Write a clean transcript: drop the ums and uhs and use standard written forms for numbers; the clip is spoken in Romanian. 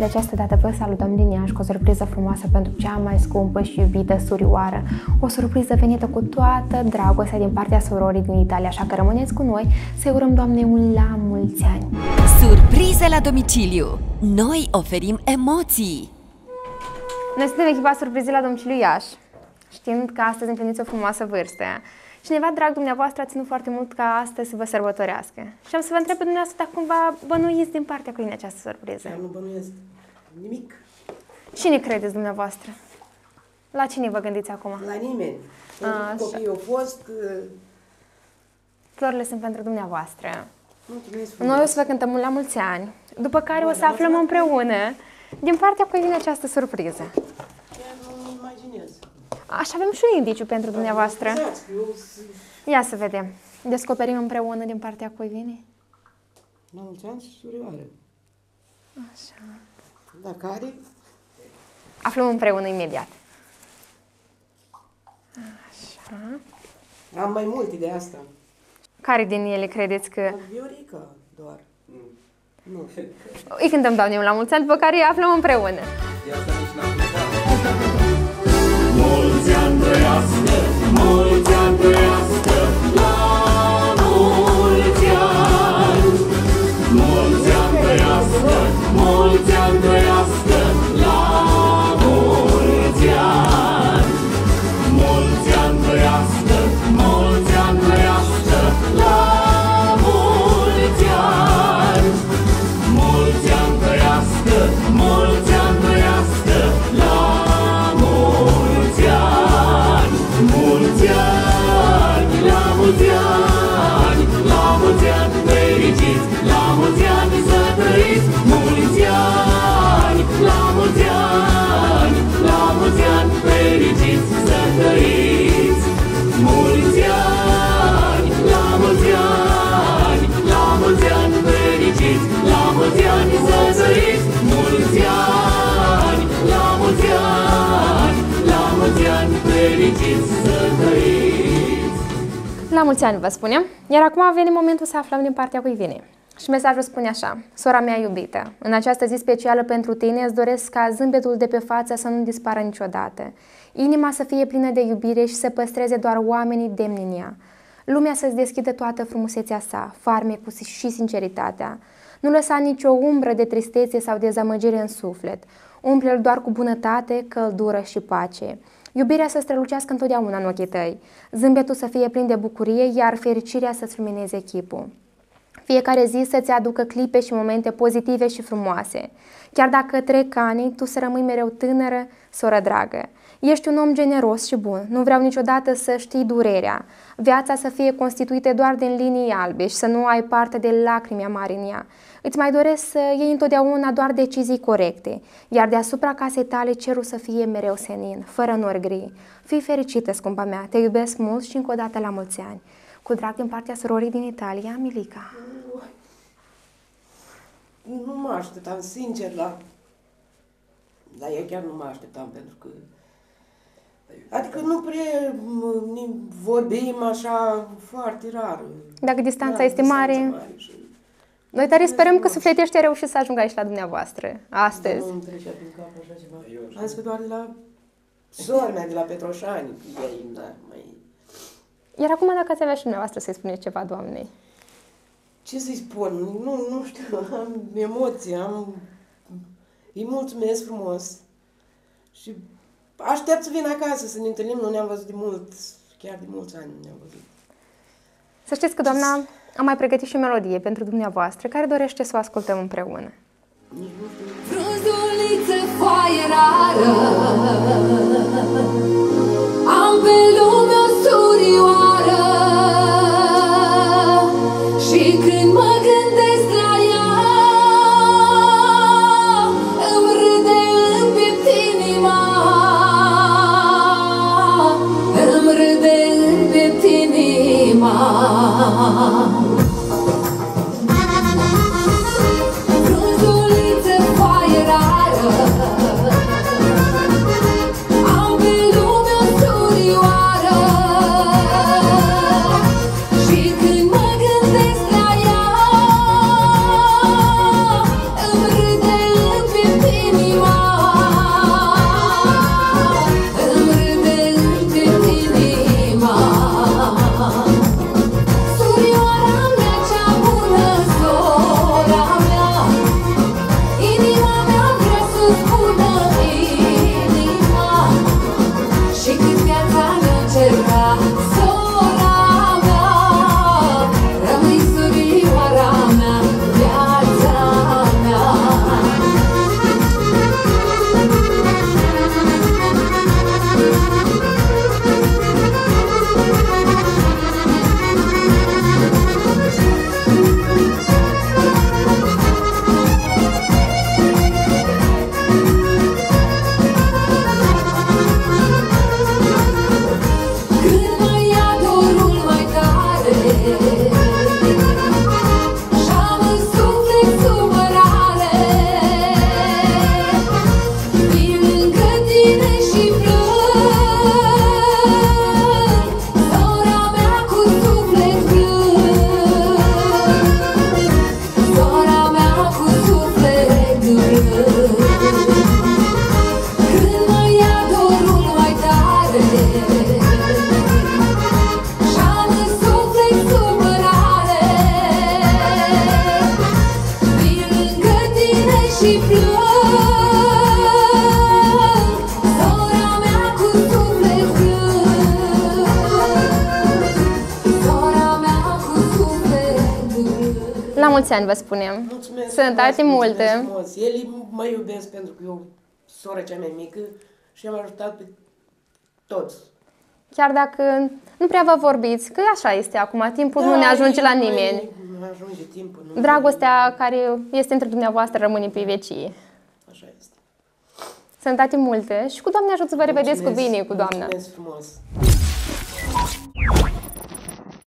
de această dată vă salutăm din Iași cu o surpriză frumoasă pentru cea mai scumpă și iubită surioară. O surpriză venită cu toată dragostea din partea surorii din Italia, așa că rămâneți cu noi să-i urăm Doamnei un la mulți ani. Surprize la domiciliu. Noi oferim emoții. Noi suntem echipa Surprize la domiciliu Iași, știind că astăzi împliniți o frumoasă vârstă. Cineva drag dumneavoastră a ținut foarte mult ca astăzi să vă sărbătorească. Și am să vă întreb pe dumneavoastră dacă cumva bănuiți din partea cuiva această surpriză. Eu nu bănuiesc nimic. Cine credeți dumneavoastră? La cine vă gândiți acum? La nimeni. Copiii au fost... Florile sunt pentru dumneavoastră. Mulțumesc. Noi o să vă cântăm la mulți ani, după care o să aflăm împreună din partea cui vine această surpriză. Chiar nu imaginez. Așa avem și un indiciu pentru dumneavoastră. Ia să vedem. Descoperim împreună din partea cui vine. La mulți ani, surioare. Așa. Da, care? Aflăm împreună imediat. Așa. Am mai multe de asta. Care din ele credeți că... Viorica, doar. Nu. Îi cântăm Doamnei la mulți ani, după care îi aflăm împreună. Mulți ani trăiască, mulți ani trăiască, la mulți ani. Mulți ani trăiască, mulți ani trăiască, la mulți ani. Mulți ani trăiască, mulți ani trăiască, la mulți ani. Mulți ani trăiască, mulți ani trăiască, la mulți ani. Mulți ani, la mulți ani, la mulți ani fericiți, la mulți ani să trăiți. Mulți ani, la mulți ani, la mulți ani fericiți să trăiți. Mulți ani, la mulți ani, la mulți ani fericiți, la mulți ani să trăiți. Mulți ani, la mulți ani, la mulți ani fericiți să trăiți. La mulți ani, vă spunem. Iar acum a venit momentul să aflăm din partea cui vine. Și mesajul spune așa: sora mea iubită, în această zi specială pentru tine îți doresc ca zâmbetul de pe față să nu dispară niciodată. Inima să fie plină de iubire și să păstreze doar oamenii demni în ea. Lumea să-ți deschidă toată frumusețea sa, farmecul și sinceritatea. Nu lăsa nicio umbră de tristețe sau dezamăgire în suflet. Umple-l doar cu bunătate, căldură și pace. Iubirea să strălucească întotdeauna în ochii tăi. Zâmbetul să fie plin de bucurie, iar fericirea să-ți lumineze chipul. Fiecare zi să-ți aducă clipe și momente pozitive și frumoase. Chiar dacă trec ani, tu să rămâi mereu tânără, soră dragă. Ești un om generos și bun. Nu vreau niciodată să știi durerea. Viața să fie constituită doar din linii albe și să nu ai parte de lacrimi amari în ea. Îți mai doresc să iei întotdeauna doar decizii corecte, iar deasupra casei tale cerul să fie mereu senin, fără nori gri. Fii fericită, scumpa mea, te iubesc mult și încă o dată la mulți ani. Cu drag din partea surorii din Italia, Milica. Nu mă așteptam, sincer, la ea chiar nu mă așteptam, pentru că... Adică nu prea vorbim așa, foarte rar. Dacă distanța este mare... Noi tare sperăm că sufletește reușit să ajungă aici la dumneavoastră, astăzi. Nu-mi trecea prin cap așa ceva. Am zis că doar de la sora mea, de la Petroșani, ei, dar mai... Iar acum, dacă ați avea și dumneavoastră să-i spuneți ceva Doamnei. Ce să-i spun? Nu știu, am emoții, îi mulțumesc frumos. Și aștept să vin acasă, să ne întâlnim, nu ne-am văzut de mult, chiar de mulți ani nu ne-am văzut. Să știți că doamna a mai pregătit și o melodie pentru dumneavoastră, care dorește să o ascultăm împreună. Frunzuliță, foaie rară, am pe lume o surioară, și când mă gândesc la ea, îmi râde în piept inima, îmi râde în piept inima. Frunzuliță, foaie rară, am pe lume o surioară, La mulți ani vă spunem. Mulțumesc Sănătate frumos, multe. mulțumesc frumos. Ei mă iubesc pentru că eu, sora cea mai mică, și am ajutat pe toți. Chiar dacă nu prea vă vorbiți, că așa este acum, timpul nu ne ajunge la nimeni. Nu ajunge timpul. Nu. Dragostea care este între dumneavoastră rămâne pe vecie. Așa este. Sănătate multe și cu Doamne ajută să vă revedeți cu bine cu Doamna. Mulțumesc frumos.